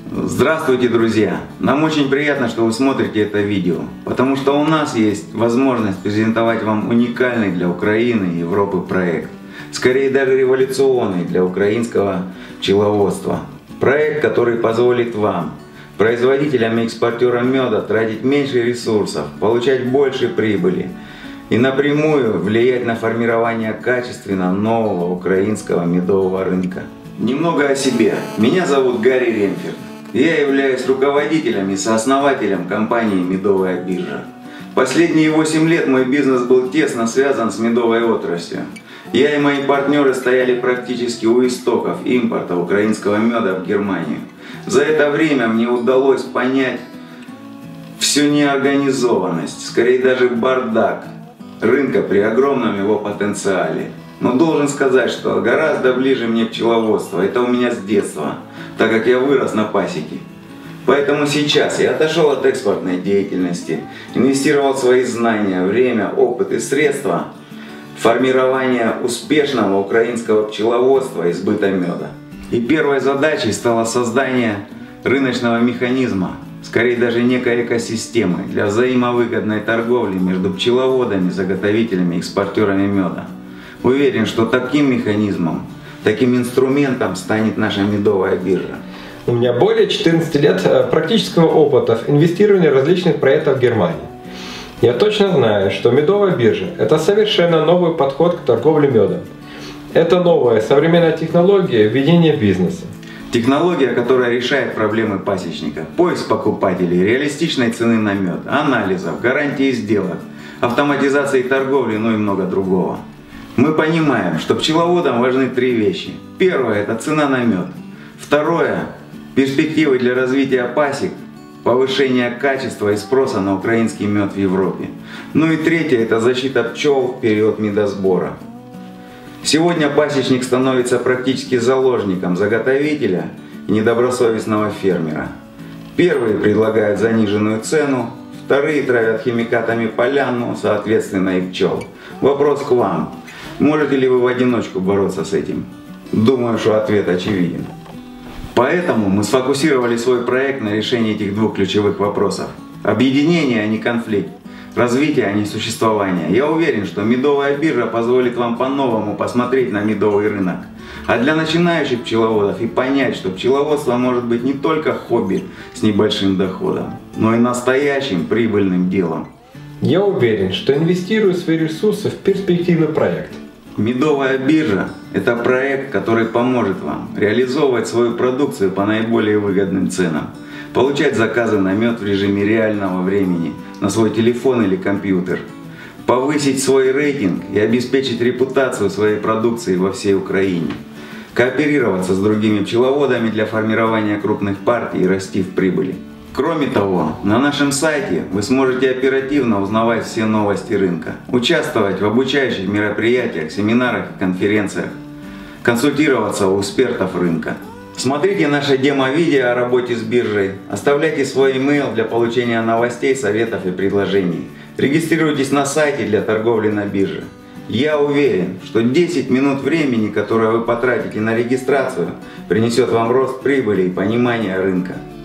Здравствуйте, друзья! Нам очень приятно, что вы смотрите это видео, потому что у нас есть возможность презентовать вам уникальный для Украины и Европы проект, скорее даже революционный для украинского пчеловодства. Проект, который позволит вам, производителям и экспортерам меда, тратить меньше ресурсов, получать больше прибыли и напрямую влиять на формирование качественно нового украинского медового рынка. Немного о себе. Меня зовут Гарри Ренферд. Я являюсь руководителем и сооснователем компании «Медовая биржа». Последние 8 лет мой бизнес был тесно связан с медовой отраслью. Я и мои партнеры стояли практически у истоков импорта украинского меда в Германию. За это время мне удалось понять всю неорганизованность, скорее даже бардак рынка при огромном его потенциале. Но должен сказать, что гораздо ближе мне пчеловодство. Это у меня с детства, так как я вырос на пасеке. Поэтому сейчас я отошел от экспортной деятельности, инвестировал свои знания, время, опыт и средства в формирование успешного украинского пчеловодства и сбыта меда. И первой задачей стало создание рыночного механизма, скорее даже некой экосистемы для взаимовыгодной торговли между пчеловодами, заготовителями и экспортерами меда. Уверен, что таким механизмом, таким инструментом станет наша медовая биржа. У меня более 14 лет практического опыта в инвестировании в различных проектов в Германии. Я точно знаю, что медовая биржа – это совершенно новый подход к торговле медом. Это новая современная технология ведения бизнеса. Технология, которая решает проблемы пасечника, поиск покупателей, реалистичной цены на мед, анализов, гарантии сделок, автоматизации торговли, ну и много другого. Мы понимаем, что пчеловодам важны три вещи. Первое – это цена на мед. Второе – перспективы для развития пасек, повышение качества и спроса на украинский мед в Европе. Ну и третье – это защита пчел в период медосбора. Сегодня пасечник становится практически заложником заготовителя и недобросовестного фермера. Первые предлагают заниженную цену, вторые травят химикатами поля, ну, соответственно, и пчел. Вопрос к вам. Можете ли вы в одиночку бороться с этим? Думаю, что ответ очевиден. Поэтому мы сфокусировали свой проект на решении этих двух ключевых вопросов. Объединение, а не конфликт. Развитие, а не существование. Я уверен, что медовая биржа позволит вам по-новому посмотреть на медовый рынок. А для начинающих пчеловодов и понять, что пчеловодство может быть не только хобби с небольшим доходом, но и настоящим прибыльным делом. Я уверен, что инвестирую свои ресурсы в перспективный проект. Медовая биржа – это проект, который поможет вам реализовывать свою продукцию по наиболее выгодным ценам, получать заказы на мед в режиме реального времени на свой телефон или компьютер, повысить свой рейтинг и обеспечить репутацию своей продукции во всей Украине, кооперироваться с другими пчеловодами для формирования крупных партий и расти в прибыли. Кроме того, на нашем сайте вы сможете оперативно узнавать все новости рынка, участвовать в обучающих мероприятиях, семинарах и конференциях, консультироваться у экспертов рынка. Смотрите наше демо-видео о работе с биржей, оставляйте свой email для получения новостей, советов и предложений. Регистрируйтесь на сайте для торговли на бирже. Я уверен, что 10 минут времени, которое вы потратите на регистрацию, принесет вам рост прибыли и понимание рынка.